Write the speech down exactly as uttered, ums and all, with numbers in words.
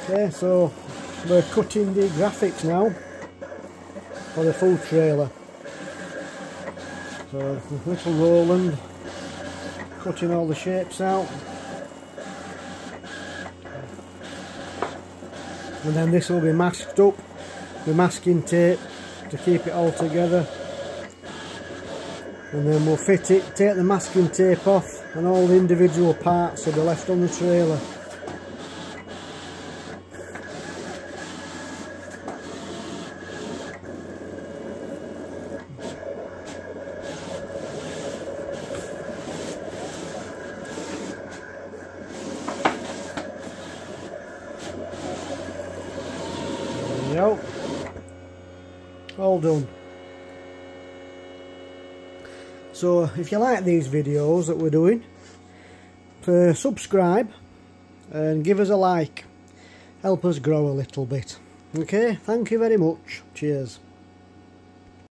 Okay, so we're cutting the graphics now for the full trailer. So little Roland cutting all the shapes out, and then this will be masked up with masking tape to keep it all together, and then we'll fit it, take the masking tape off, and all the individual parts will be left on the trailer. There we go. All done. So if you like these videos that we're doing, uh, subscribe and give us a like. Help us grow a little bit. Okay, thank you very much. Cheers.